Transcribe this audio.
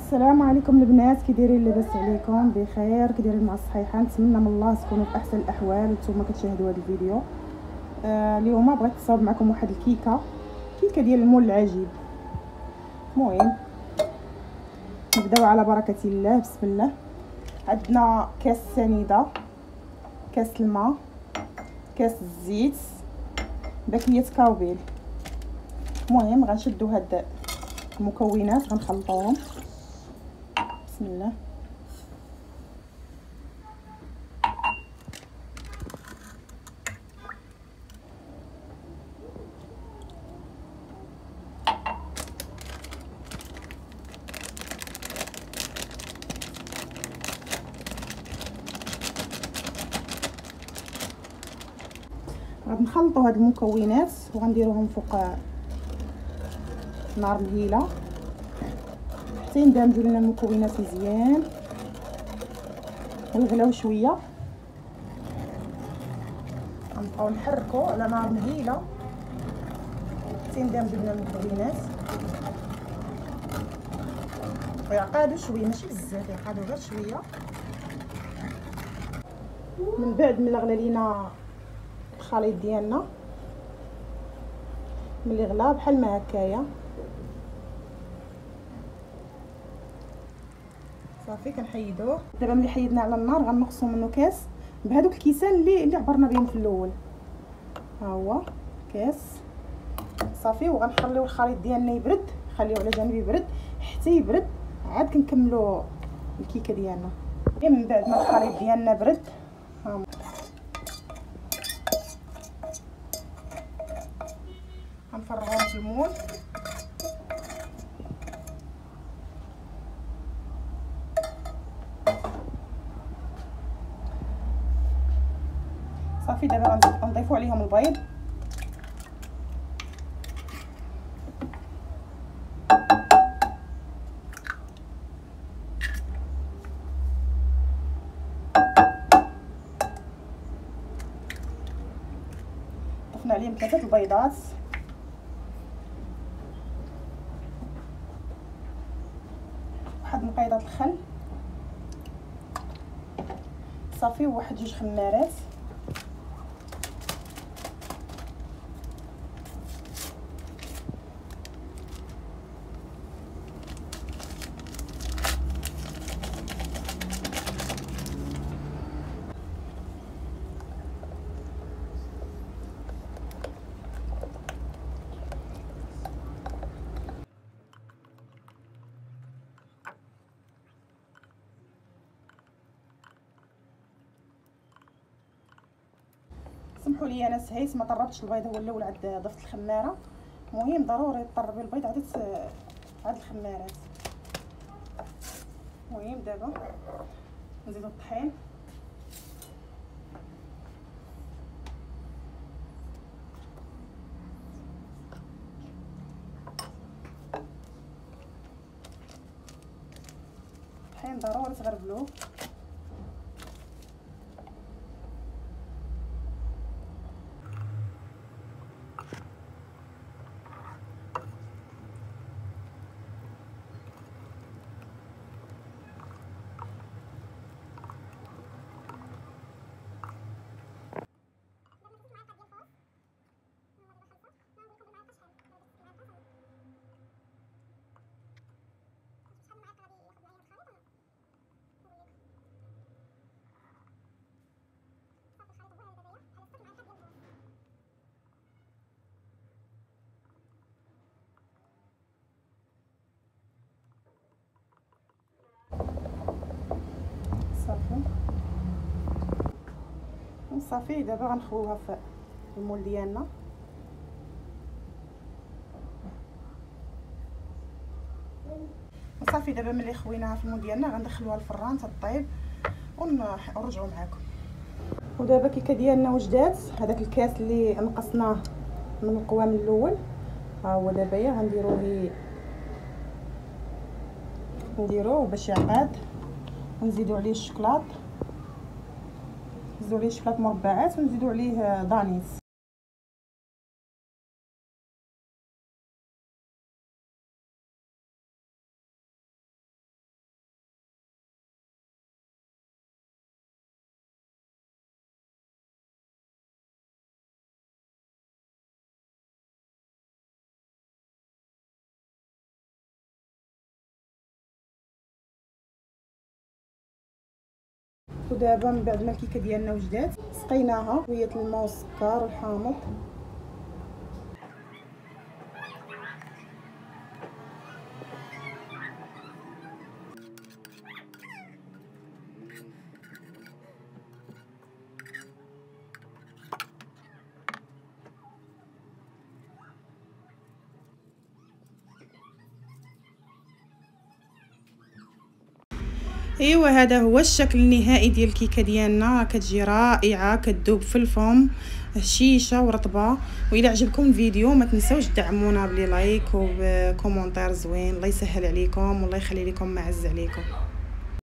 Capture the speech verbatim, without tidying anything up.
السلام عليكم البنات، كي دايرين؟ لاباس عليكم؟ بخير؟ كي دايرين مع الصحيحه؟ نتمنى من الله تكونوا في احسن الاحوال وانتم كتشاهدوا هذا الفيديو. آه اليوم بغيت نصاوب معكم واحد الكيكه كيكه ديال المول العجيب. المهم نبداو على بركه الله. بسم الله. عندنا كاس سنيده، كاس الماء، كاس الزيت، باكيه كاوبيل. المهم غنشدو هاد المكونات غنخلطوهم. بسم الله. غادي نخلطوا هاد المكونات وغنديروهم فوق نار مهيله حتى يندمجوا لنا المكونات مزيان ويغلاو شويه. غنبقاو نحركوا على نار مهيله حتى يندمجوا لنا المكونات ويعقدوا شويه، ماشي بزاف، يعقدوا غير شويه. من بعد ملي غلا لينا الخليط ديالنا، ملي غلا بحال ما هكايا صافي كنحيدوه. دابا ملي حيدنا على النار غنقصوا منه كاس بهذوك الكيسان اللي اللي عبرنا بهم في الاول. ها هو كاس صافي. وغنخليو الخليط ديالنا يبرد، خليوه على جنب يبرد حتى يبرد، عاد كنكملوا الكيكه ديالنا. من بعد ما الخليط ديالنا برد ها غنفرغوه في المول. صافي دابا غنضيفوا عليهم البيض. ضفنا عليهم ثلاثه البيضات. واحد نقيضه الخل صافي، وواحد جوج خمارات. سمحوا لي انا سهيت ما طربتش البيض، هو الاول عاد ضفت الخماره. المهم ضروري تطربي البيض عاد عاد الخمارات. المهم دابا نزيدو الطحين. الطحين ضروري تغربلوه. صافي صافي دابا غنخويوها في المول ديالنا. صافي دابا ملي خويناها في المول ديالنا غندخلوها للفران تطيب ونرجعوا معكم. ودابا كيكه ديالنا وجدات. هذاك الكاس اللي نقصناه من القوام الاول ها هو دابا يا غنديروه نديروه باش يعقد. ونزيدوا عليه الشوكولات، نزيدوا عليه شوكولات مربعات ونزيدوا عليه دانيس. نشوفوا دابا من بعد ما الكيكه ديالنا وجدات سقيناها شويه الماء والسكر الحامض. ايوا هذا هو الشكل النهائي ديال الكيكه ديالنا، كتجي رائعه كتذوب في الفم هشيشه ورطبه. والى عجبكم الفيديو ما تنساوش تدعمونا بلي لايك وبكومونتير زوين. الله يسهل عليكم والله يخلي لكم معز عليكم.